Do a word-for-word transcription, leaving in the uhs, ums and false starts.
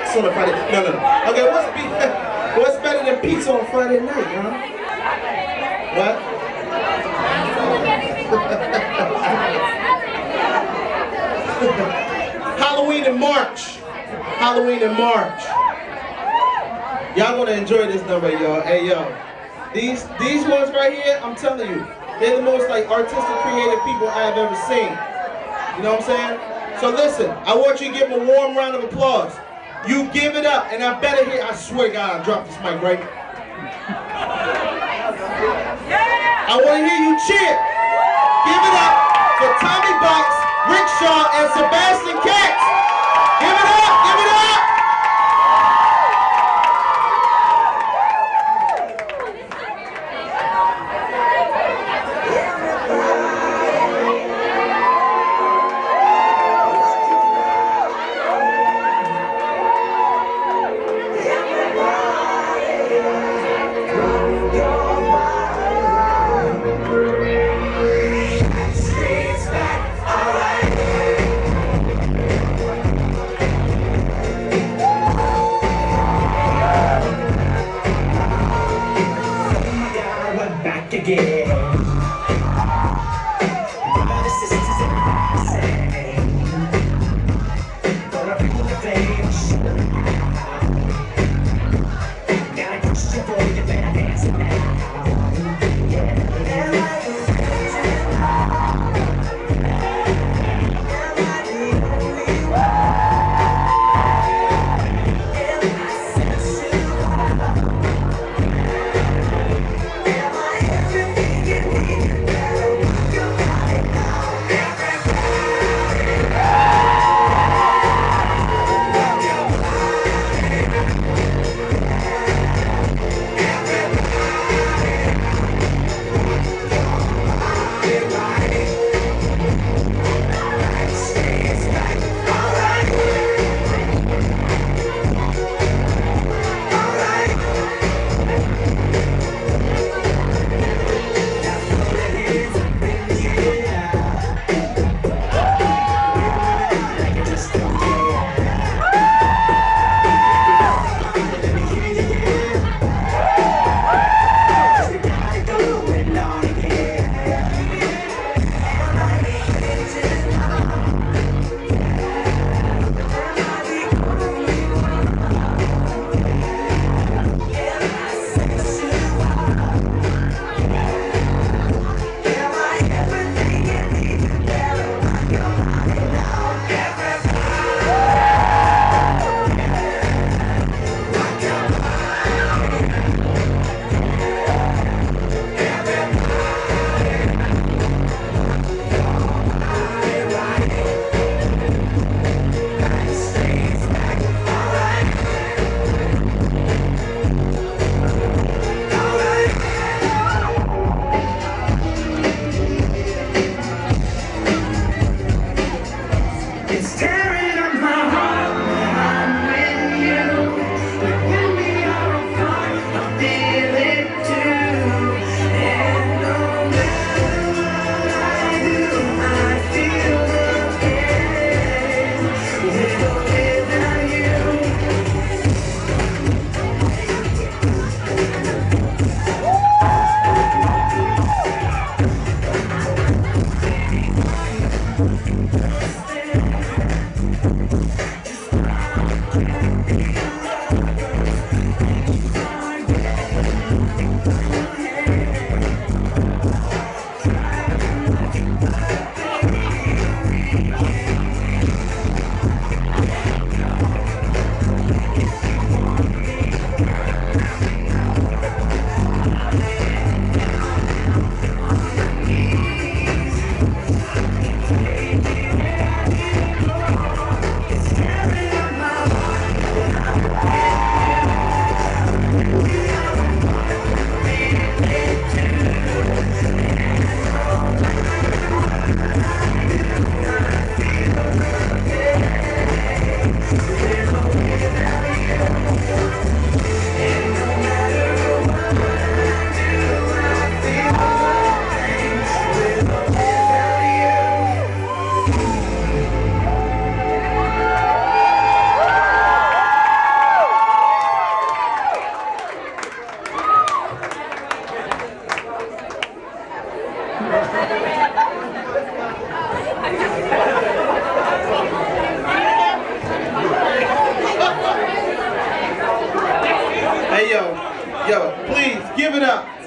pizza on a Friday. No, no, no. Okay, what's be what's better than pizza on Friday night, huh? What? Halloween in March. Halloween in March. Y'all gonna enjoy this number, y'all. Hey, yo. These these ones right here, I'm telling you, they're the most like artistic, creative people I have ever seen. You know what I'm saying? So listen, I want you to give them a warm round of applause. You give it up, and I better hear, I swear to God, I'll drop this mic right. I want to hear you cheer. Give it up for Tommy Box, Rick Shaw, and Sebastian Katz. Give it up, give it up. It's tearing up my heart when I'm with you. But when we are apart, I feel it too. And no matter what I do, I feel the pain. With or without you. It's tearing up my heart. Yo, please give it up